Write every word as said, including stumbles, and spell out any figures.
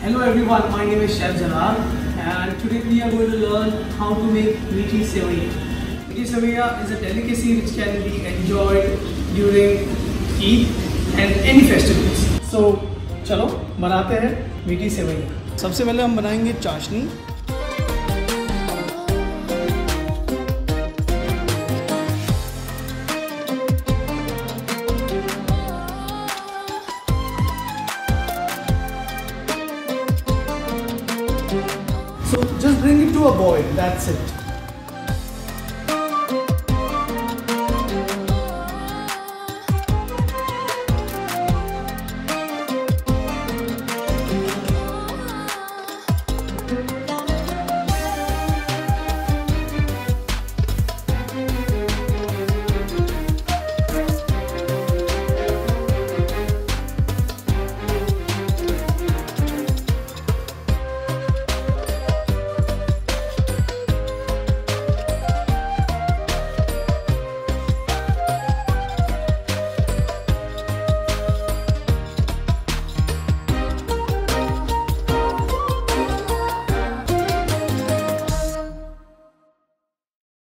Hello everyone, my name is Chef Zarar and today we are going to learn how to make Meethi Seviyan. Meethi Seviyan is a delicacy which can be enjoyed during Eid and any festivals. So, चलो बनाते हैं मीठी सेवइयाँ। सबसे पहले हम बनाएंगे चाशनी। So just bring it to a boil, that's it.